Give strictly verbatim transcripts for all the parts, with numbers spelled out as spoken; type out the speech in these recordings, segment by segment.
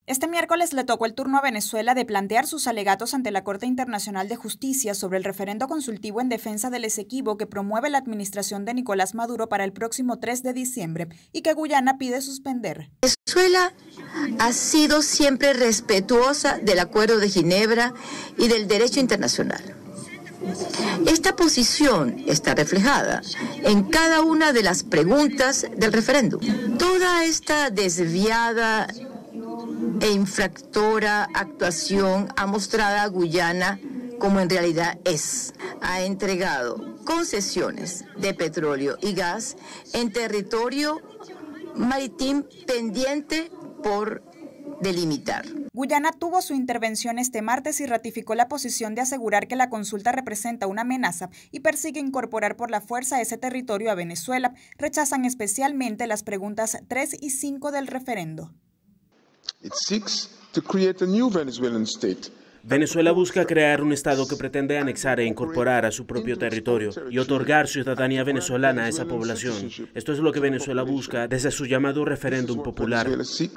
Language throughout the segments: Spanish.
Este miércoles le tocó el turno a Venezuela de plantear sus alegatos ante la Corte Internacional de Justicia sobre el referendo consultivo en defensa del Esequibo que promueve la administración de Nicolás Maduro para el próximo tres de diciembre y que Guyana pide suspender. Venezuela ha sido siempre respetuosa del Acuerdo de Ginebra y del derecho internacional. Esta posición está reflejada en cada una de las preguntas del referéndum. Toda esta desviada e infractora actuación ha mostrado a Guyana como en realidad es. Ha entregado concesiones de petróleo y gas en territorio marítimo pendiente por delimitar. Guyana tuvo su intervención este martes y ratificó la posición de asegurar que la consulta representa una amenaza y persigue incorporar por la fuerza ese territorio a Venezuela. Rechazan especialmente las preguntas tres y cinco del referendo. It seeks to create a new Venezuelan state. Venezuela busca crear un Estado que pretende anexar e incorporar a su propio territorio y otorgar ciudadanía venezolana a esa población. Esto es lo que Venezuela busca desde su llamado referéndum popular.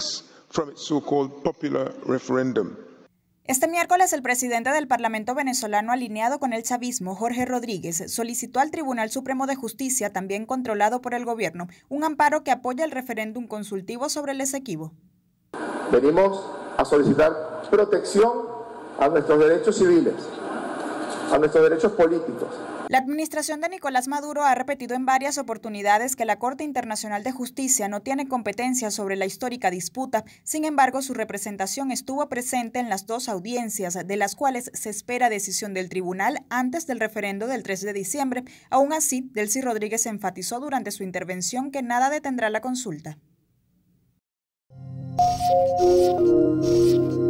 Este miércoles, el presidente del Parlamento venezolano alineado con el chavismo, Jorge Rodríguez, solicitó al Tribunal Supremo de Justicia, también controlado por el gobierno, un amparo que apoya el referéndum consultivo sobre el Esequibo. Venimos a solicitar protección a nuestros derechos civiles, a nuestros derechos políticos. La administración de Nicolás Maduro ha repetido en varias oportunidades que la Corte Internacional de Justicia no tiene competencia sobre la histórica disputa. Sin embargo, su representación estuvo presente en las dos audiencias, de las cuales se espera decisión del tribunal antes del referendo del tres de diciembre. Aún así, Delcy Rodríguez enfatizó durante su intervención que nada detendrá la consulta. Thank you.